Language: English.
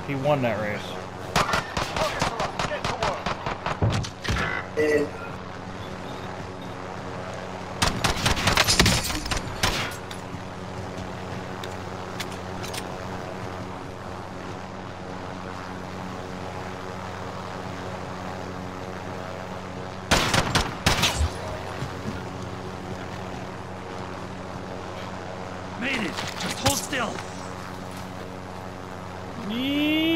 He won that race. Made it! Just hold still! Yee